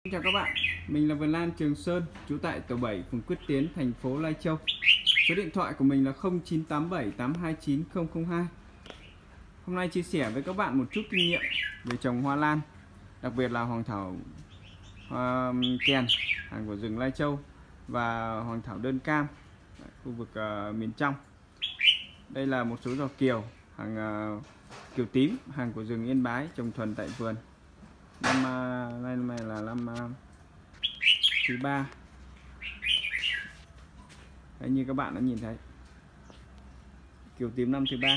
Xin chào các bạn, mình là Vân Lan Trường Sơn, trú tại tổ 7, phường Quyết Tiến, thành phố Lai Châu. Số điện thoại của mình là 0987 829 002. Hôm nay chia sẻ với các bạn một chút kinh nghiệm về trồng hoa lan, đặc biệt là hoàng thảo kèn, hàng của rừng Lai Châu, và hoàng thảo đơn cam, khu vực miền trong. Đây là một số giò kiều, hàng kiều tím, hàng của rừng Yên Bái, trồng thuần tại vườn. Năm nay là năm thứ 3. Đấy, như các bạn đã nhìn thấy, kiều tím năm thứ 3.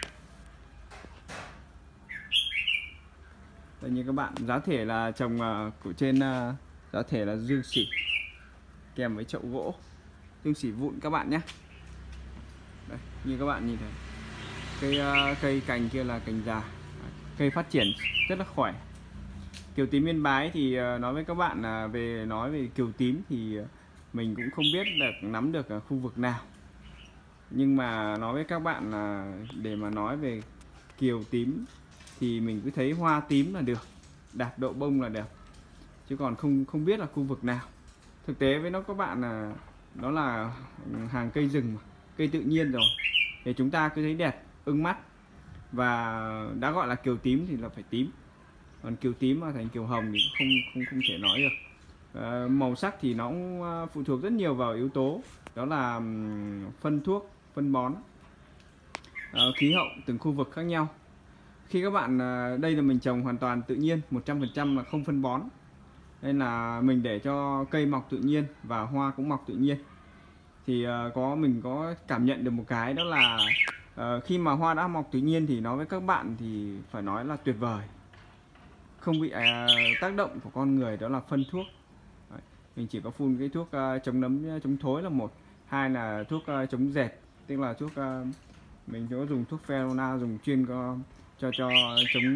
Đây, như các bạn, giá thể là trồng của trên giá thể là dương xỉ kèm với chậu gỗ, dương xỉ vụn các bạn nhé. Đây, như các bạn nhìn thấy, cây cành kia là cành già, cây phát triển rất là khỏe. Kiều tím Yên Bái thì nói với các bạn là nói về kiều tím thì mình cũng không biết nắm được ở khu vực nào, nhưng mà nói với các bạn là để mà nói về kiều tím thì mình cứ thấy hoa tím là được, đạt độ bông là đẹp, chứ còn không biết là khu vực nào. Thực tế với nó các bạn là nó là hàng cây rừng mà, cây tự nhiên rồi thì chúng ta cứ thấy đẹp, ưng mắt, và đã gọi là kiều tím thì là phải tím. Còn kiều tím mà thành kiều hồng thì không thể nói được. Màu sắc thì nó cũng phụ thuộc rất nhiều vào yếu tố, đó là phân thuốc, phân bón, khí hậu từng khu vực khác nhau. Khi các bạn đây là mình trồng hoàn toàn tự nhiên, 100% là không phân bón, nên là mình để cho cây mọc tự nhiên và hoa cũng mọc tự nhiên. Thì mình có cảm nhận được một cái, đó là khi mà hoa đã mọc tự nhiên thì nói với các bạn thì phải nói là tuyệt vời, không bị tác động của con người, đó là phân thuốc. Đấy, mình chỉ có phun cái thuốc chống nấm chống thối là một, hai là thuốc chống dẹp, tức là thuốc mình có dùng thuốc Pherona, dùng chuyên cho chống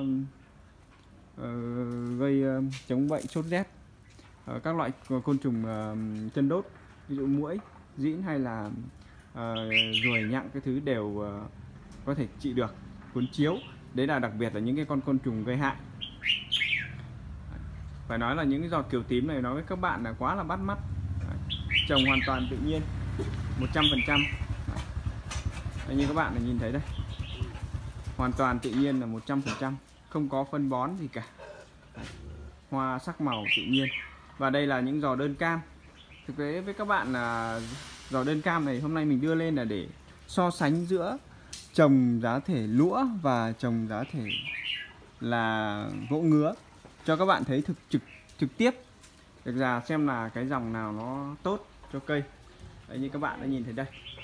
gây chống bệnh sốt rét, các loại côn trùng chân đốt, ví dụ muỗi, dĩn hay là ruồi nhặng, cái thứ đều có thể trị được. Cuốn chiếu, đấy là đặc biệt là những cái con côn trùng gây hại. Phải nói là những cái giò kiều tím này nói với các bạn là quá là bắt mắt. Trồng hoàn toàn tự nhiên 100%. Đấy, như các bạn nhìn thấy đây, hoàn toàn tự nhiên là 100%, không có phân bón gì cả. Hoa sắc màu tự nhiên. Và đây là những giò đơn cam. Thực tế với các bạn là giò đơn cam này hôm nay mình đưa lên là để so sánh giữa trồng giá thể lũa và trồng giá thể là gỗ ngứa, cho các bạn thấy trực tiếp được ra xem là cái dòng nào nó tốt cho cây. Đấy, như các bạn đã nhìn thấy đây,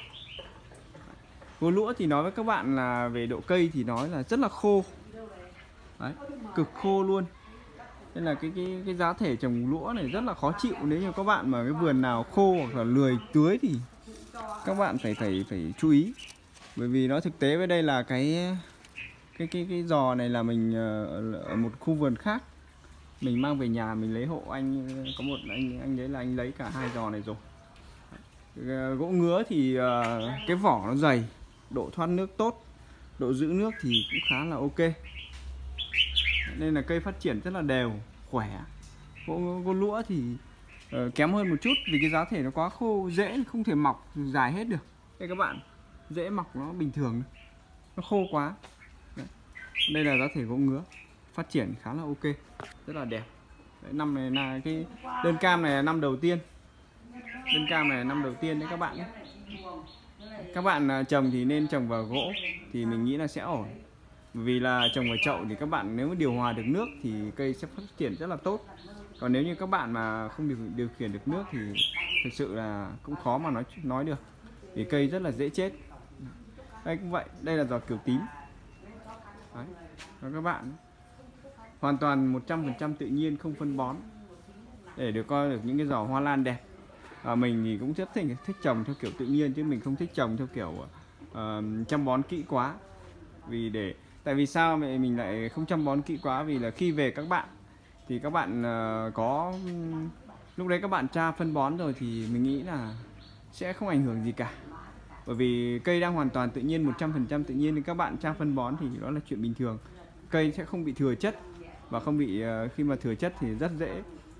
gỗ lũa thì nói với các bạn là về độ cây thì nói là rất là khô. Đấy, cực khô luôn. Nên là cái giá thể trồng lũa này rất là khó chịu. Nếu như các bạn mà cái vườn nào khô hoặc là lười tưới thì các bạn phải chú ý, bởi vì nó thực tế với đây là cái giò này là mình ở một khu vườn khác, mình mang về nhà mình lấy hộ anh, có một anh đấy là anh lấy cả hai giò này rồi. Gỗ ngứa thì cái vỏ nó dày, độ thoát nước tốt, độ giữ nước thì cũng khá là ok, nên là cây phát triển rất là đều, khỏe. Gỗ lũa thì kém hơn một chút vì cái giá thể nó quá khô, rễ không thể mọc dài hết được. Đây các bạn, rễ mọc nó bình thường, nó khô quá. Đây là giá thể gỗ ngứa, phát triển khá là ok, rất là đẹp. Đấy, năm này là cái đơn cam này là năm đầu tiên, đơn cam này là năm đầu tiên đấy các bạn nhé. Các bạn trồng thì nên trồng vào gỗ thì mình nghĩ là sẽ ổn, vì là trồng vào chậu thì các bạn nếu điều hòa được nước thì cây sẽ phát triển rất là tốt. Còn nếu như các bạn mà không điều khiển được nước thì thực sự là cũng khó mà nói được, vì cây rất là dễ chết. Đây cũng vậy, đây là giò kiều tím. Đấy, các bạn, hoàn toàn 100% tự nhiên, không phân bón, để được coi được những cái giò hoa lan đẹp. Mình thì cũng rất thích trồng theo kiểu tự nhiên, chứ mình không thích trồng theo kiểu chăm bón kỹ quá. Tại vì sao mình lại không chăm bón kỹ quá? Vì là khi về các bạn thì các bạn có lúc đấy các bạn tra phân bón rồi thì mình nghĩ là sẽ không ảnh hưởng gì cả. Bởi vì cây đang hoàn toàn tự nhiên, 100% tự nhiên, thì các bạn tra phân bón thì đó là chuyện bình thường. Cây sẽ không bị thừa chất, và không bị khi mà thừa chất thì rất dễ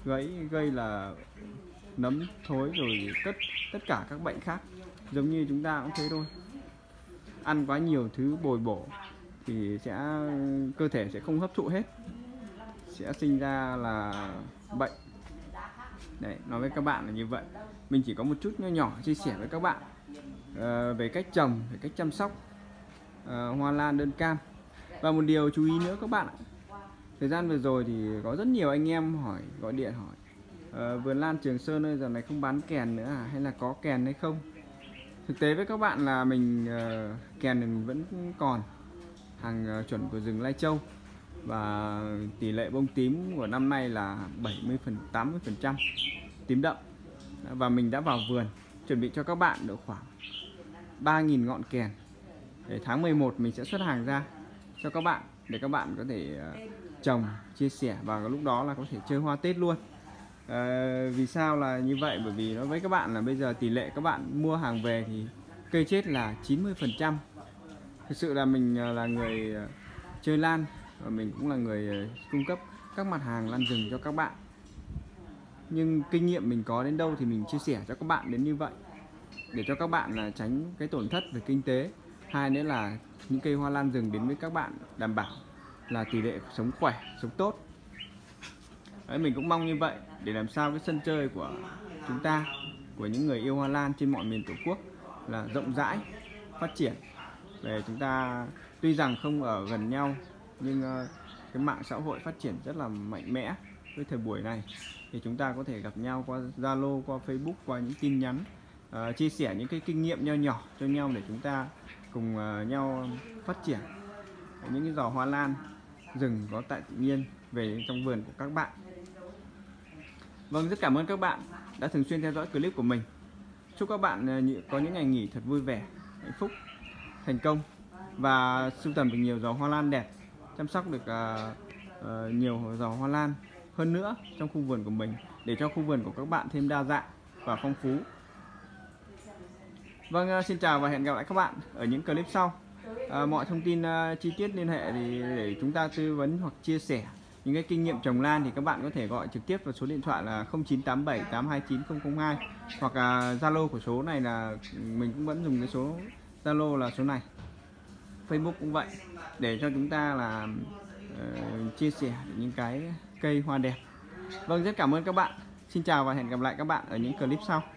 gây là nấm thối rồi tất cả các bệnh khác. Giống như chúng ta cũng thế thôi, ăn quá nhiều thứ bồi bổ thì cơ thể sẽ không hấp thụ hết, sẽ sinh ra là bệnh. Đấy, nói với các bạn là như vậy. Mình chỉ có một chút nho nhỏ chia sẻ với các bạn về cách trồng, về cách chăm sóc hoa lan đơn cam. Và một điều chú ý nữa các bạn ạ, thời gian vừa rồi thì có rất nhiều anh em gọi điện hỏi vườn lan Trường Sơn ơi, giờ này không bán kèn nữa à, hay là có kèn hay không. Thực tế với các bạn là mình kèn thì mình vẫn còn, hàng chuẩn của rừng Lai Châu, và tỷ lệ bông tím của năm nay là 70-80% tím đậm. Và mình đã vào vườn chuẩn bị cho các bạn được khoảng 3.000 ngọn kèn để tháng 11 mình sẽ xuất hàng ra cho các bạn, để các bạn có thể trồng, chia sẻ, và lúc đó là có thể chơi hoa Tết luôn. Vì sao là như vậy? Bởi vì nói với các bạn là bây giờ tỷ lệ các bạn mua hàng về thì cây chết là 90%. Thực sự là mình là người chơi lan, và mình cũng là người cung cấp các mặt hàng lan rừng cho các bạn. Nhưng kinh nghiệm mình có đến đâu thì mình chia sẻ cho các bạn đến như vậy, để cho các bạn là tránh cái tổn thất về kinh tế. Hai nữa là những cây hoa lan rừng đến với các bạn đảm bảo là tỷ lệ sống khỏe, sống tốt. Đấy, mình cũng mong như vậy để làm sao cái sân chơi của chúng ta, của những người yêu hoa lan trên mọi miền Tổ quốc là rộng rãi, phát triển. Để chúng ta tuy rằng không ở gần nhau, nhưng cái mạng xã hội phát triển rất là mạnh mẽ với thời buổi này, thì chúng ta có thể gặp nhau qua Zalo, qua Facebook, qua những tin nhắn, chia sẻ những cái kinh nghiệm nho nhỏ cho nhau để chúng ta cùng nhau phát triển những cái giò hoa lan rừng có tại tự nhiên về trong vườn của các bạn. Vâng, rất cảm ơn các bạn đã thường xuyên theo dõi clip của mình. Chúc các bạn có những ngày nghỉ thật vui vẻ, hạnh phúc, thành công, và sưu tầm được nhiều giò hoa lan đẹp, chăm sóc được nhiều giò hoa lan hơn nữa trong khu vườn của mình, để cho khu vườn của các bạn thêm đa dạng và phong phú. Vâng, xin chào và hẹn gặp lại các bạn ở những clip sau. Mọi thông tin chi tiết liên hệ thì để chúng ta tư vấn hoặc chia sẻ những cái kinh nghiệm trồng lan thì các bạn có thể gọi trực tiếp vào số điện thoại là 0987 829 002, hoặc Zalo của số này là mình cũng vẫn dùng cái số Zalo là số này. Facebook cũng vậy, để cho chúng ta là chia sẻ những cái cây hoa đẹp. Vâng, rất cảm ơn các bạn. Xin chào và hẹn gặp lại các bạn ở những clip sau.